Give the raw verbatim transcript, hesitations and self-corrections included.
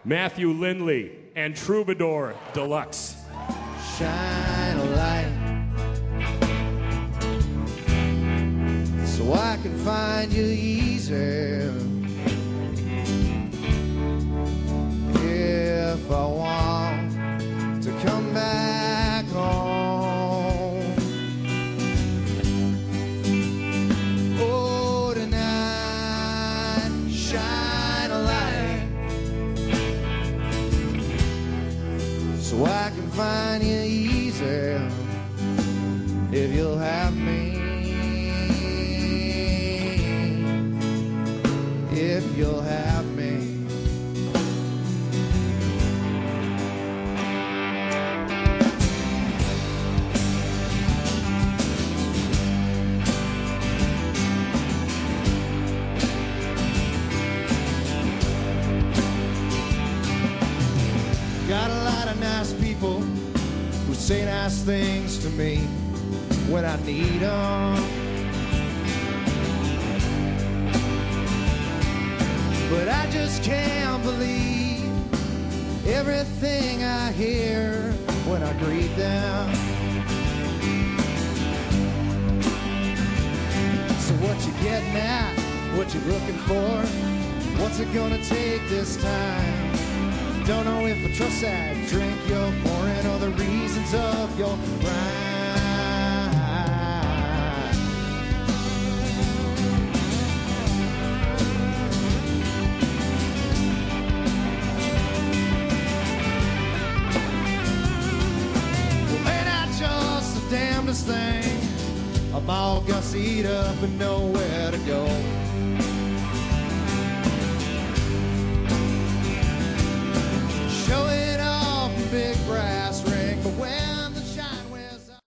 Matthew Lindley and Troubadour Deluxe. Shine a light so I can find you easier. If I want to come back home, oh, tonight, shine a light so I can find you easier. If you'll have me, if you'll have me. Got a lot of nice people who say nice things to me when I need them, but I just can't believe everything I hear when I greet them. So what you getting at? What you looking for? What's it gonna take this time? Don't know if I trust that drink you're pouring or the reasons of your rhyme. Well, ain't I just the damnedest thing? I'm all gussied up and nowhere to go.